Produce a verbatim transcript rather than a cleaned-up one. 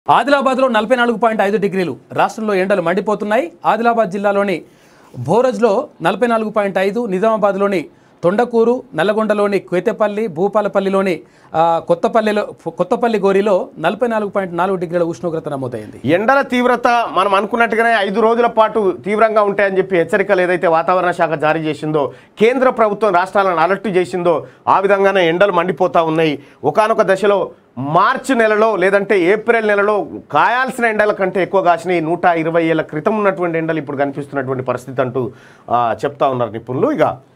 ఆదిలాబాద్లో నలభై నాలుగు పాయింట్ ఐదు డిగ్రీలు. రాష్ట్రంలో ఎండలు మండిపోతున్నాయి. ఆదిలాబాద్ జిల్లాలోని భోరజ్లో నలభై నాలుగు పాయింట్ ఐదు, నిజామాబాద్లోని తొండకూరు, నల్లగొండలోని క్వేతేపల్లి, భూపాలపల్లిలోని కొత్తపల్లిలో కొత్తపల్లి గోరిలో నలభై నాలుగు పాయింట్ నాలుగు డిగ్రీల ఉష్ణోగ్రత నమోదైంది. ఎండల తీవ్రత మనం అనుకున్నట్టుగానే ఐదు రోజుల పాటు తీవ్రంగా ఉంటాయని చెప్పి హెచ్చరికలు ఏదైతే వాతావరణ శాఖ జారీ చేసిందో, కేంద్ర ప్రభుత్వం రాష్ట్రాలను అలర్ట్ చేసిందో ఆ విధంగానే ఎండలు మండిపోతూ ఉన్నాయి. ఒకానొక దశలో మార్చి నెలలో లేదంటే ఏప్రిల్ నెలలో కాయాల్సిన ఎండల కంటే ఎక్కువ కాసినాయి. నూట ఇరవై ఏళ్ళ క్రితం ఉన్నటువంటి ఎండలు ఇప్పుడు కనిపిస్తున్నటువంటి పరిస్థితి అంటూ చెప్తా ఉన్నారు నిపుణులు. ఇక